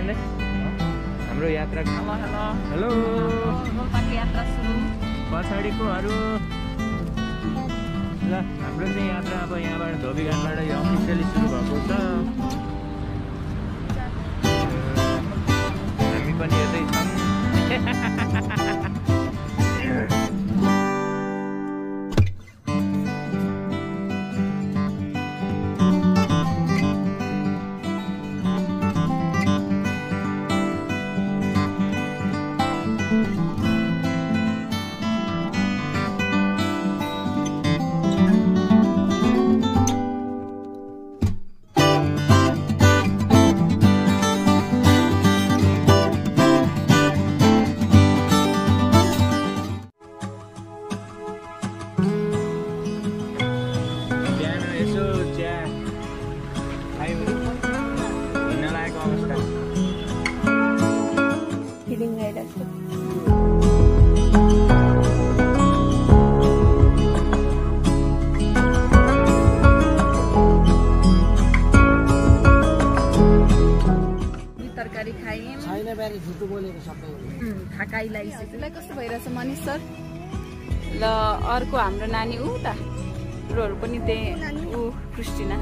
नानीले हाम्रो यात्रा हेलो हेलो हेलो रोल्पाको यात्रा सुरु पछाडिकोहरू ल हाम्रो चाहिँ यात्रा अब यहाँबाट धोबीघाटबाट यो अफिसियली सुरु भएको छ हामी पनि यतै छौँ थाकाइ लागिसक्यो कस्तो भइरहेछ मनिष सर ल अर्को हाम्रो नानी उता रोहरू पनि त्यही ऊ क्रिस्टिना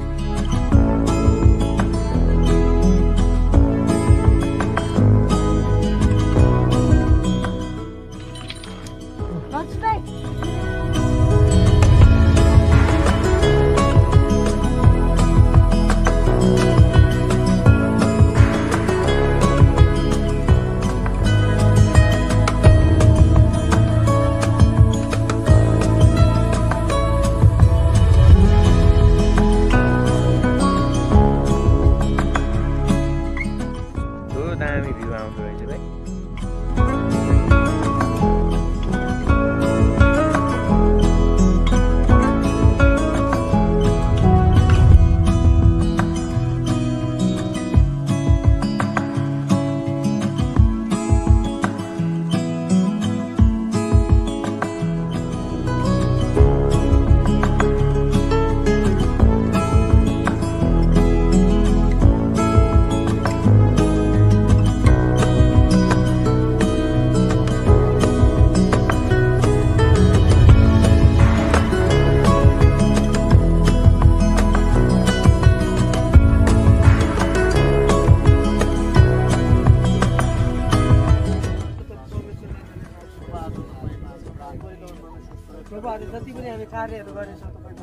जति पनि हामी कार्यहरू गरेछौँ तपाईँको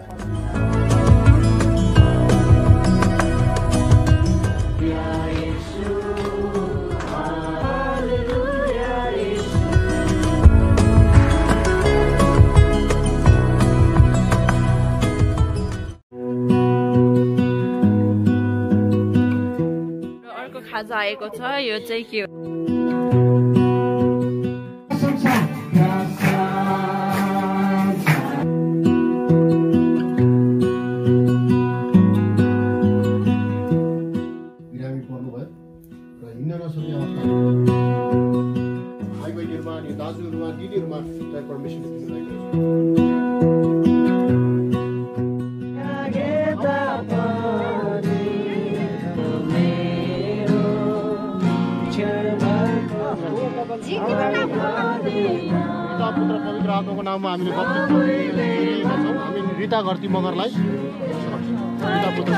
अर्को खाजा आएको छ यो चाहिँ के हो पुत्र पवित्र आत्माको नाममा हामीले हामी रिता घरती मगरलाई रिता पुत्र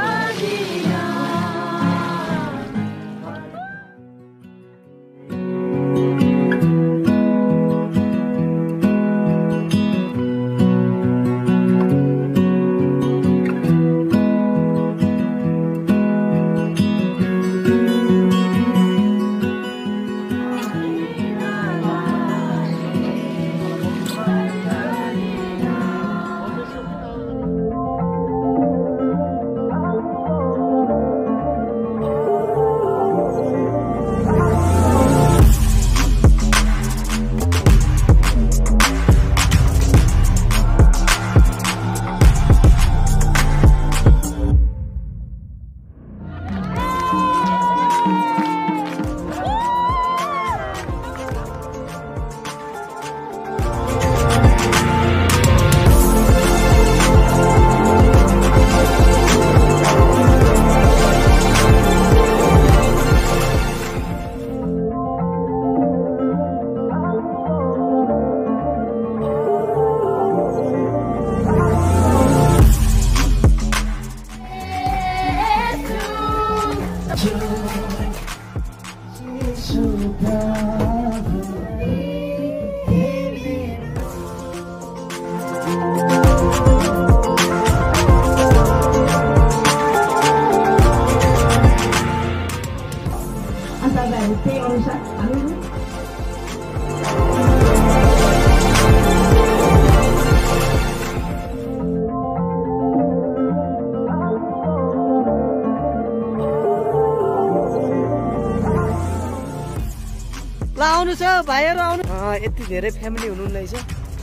आउनु छ भाइहरु आउनु यति धेरै फ्यामिली हुनुहुन्न रहेछ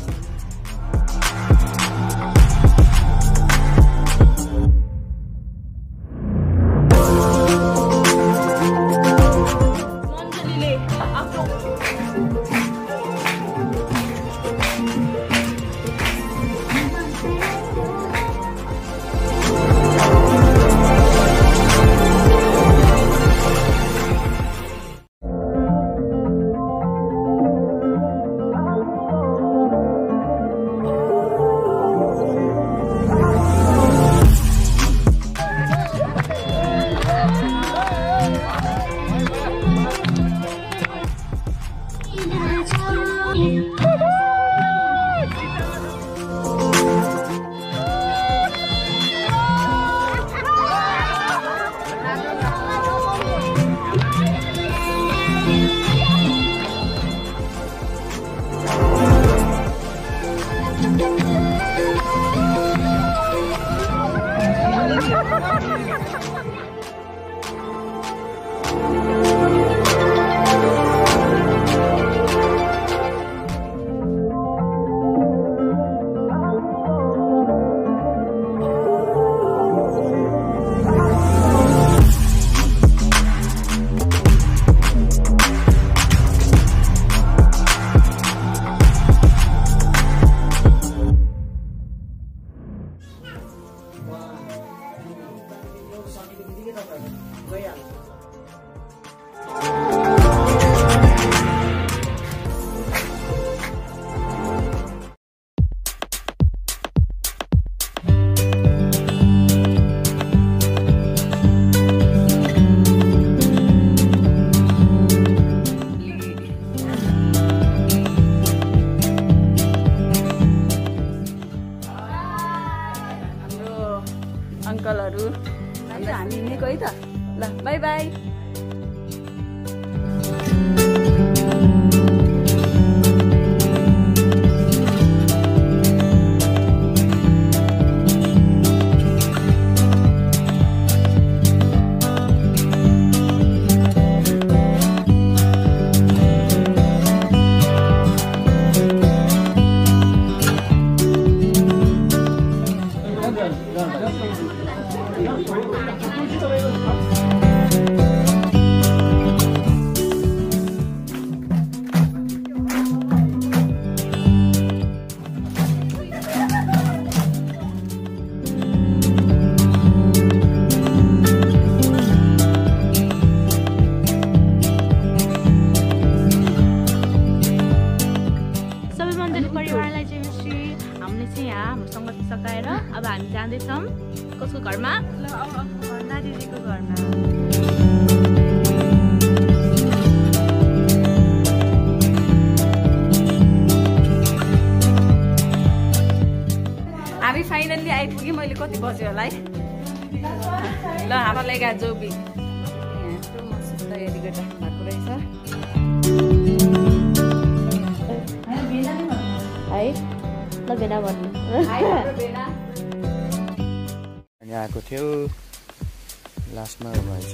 अंकलहरु हामी हिँडेको है त ल बाइ बाइ सकाएर अब हामी जाँदैछौँ कसको घरमा दिदीको घरमा हामी फाइनल्ली आइपुग्यौँ मैले कति बज्यो होला है ल हाम्रो लागि जोबी तयारी गरिराख्नु भएको रहेछ है ल भेना भन्नु अनि आएको थियो लास्टमा भएछ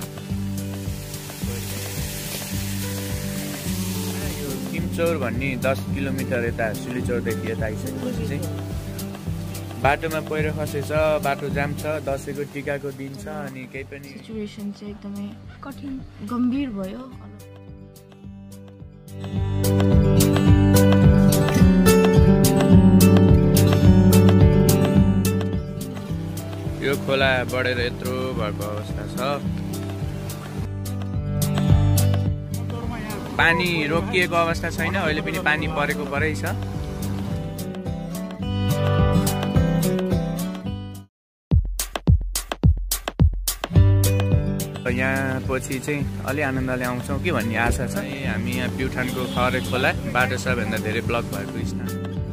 यो किमचौर भन्ने 10 किलोमिटर यता सिलिचौरदेखि यता आइसकेपछि चाहिँ बाटोमा पहिरो खसेछ बाटो जाम छ दसैँको टिकाको दिन छ अनि केही पनि सिचुएसन चाहिँ एकदमै कठिन गम्भीर भयो यो खोला बढेर यत्रो भएको अवस्था छ पानी रोकिएको अवस्था छैन अहिले पनि पानी परेको परै छ यहाँ पछि चाहिँ अलि आनन्दले आउँछौँ कि भन्ने आशा छ हामी यहाँ प्युठानको खरे खोला बाटो सबैभन्दा धेरै ब्लक भएको स्थान